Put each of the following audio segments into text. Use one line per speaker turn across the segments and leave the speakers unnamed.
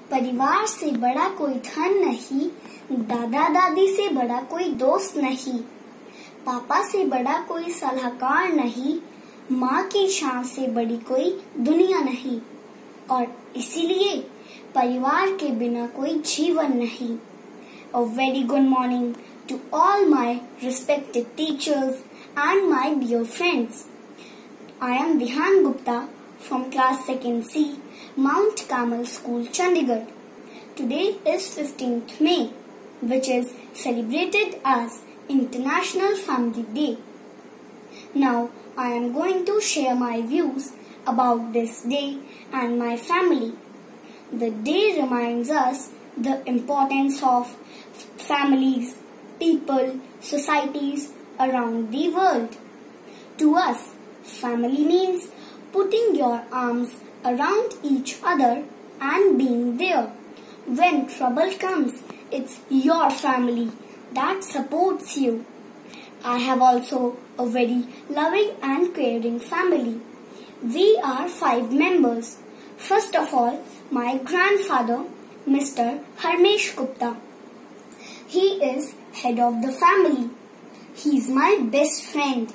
परिवार से बड़ा कोई धन नहीं, दादा दादी से बड़ा कोई दोस्त नहीं, पापा से बड़ा कोई सलाहकार नहीं, माँ की शान से बड़ी कोई दुनिया नहीं, और इसीलिए परिवार के बिना कोई जीवन नहीं। A very good morning to all my respected teachers and my dear friends. I am Vihan Gupta from class 2nd C, Mount Carmel School, Chandigarh. Today is 15th May, which is celebrated as International Family Day. Now, I am going to share my views about this day and my family. The day reminds us the importance of families, people, societies around the world. To us, family means putting your arms around each other and being there. When trouble comes, it's your family that supports you. I have also a very loving and caring family. We are 5 members. First of all, my grandfather, Mr. Harmesh Gupta. He is head of the family. He is my best friend.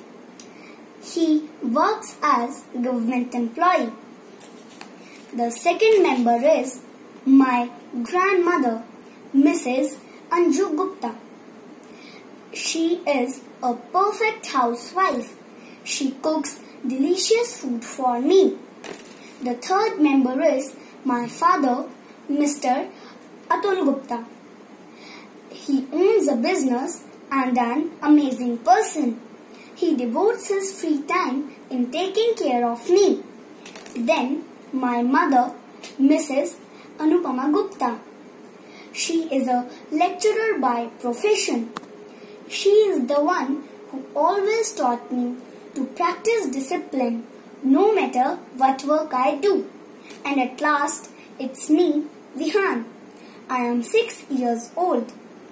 He works as government employee. The second member is my grandmother, Mrs. Anju Gupta. She is a perfect housewife. She cooks delicious food for me. The third member is my father, Mr. Atul Gupta. He owns a business and an amazing person. He devotes his free time in taking care of me. Then my mother, Mrs. Anupama Gupta. She is a lecturer by profession. She is the one who always taught me to practice discipline no matter what work I do. And at last, it's me, Vihan. I am 6 years old.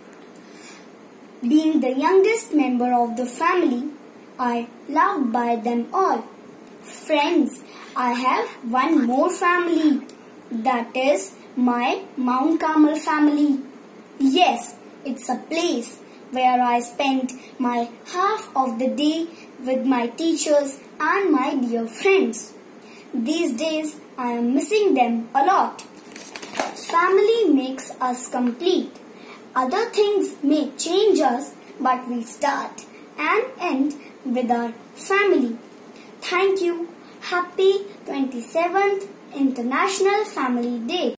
Being the youngest member of the family, I loved by them all. Friends, I have one more family. That is my Mount Carmel family. Yes, it's a place where I spend my half of the day with my teachers and my dear friends. These days, I am missing them a lot. Family makes us complete. Other things may change us, but we start and end with our family. Thank you. Happy 27th International Family Day.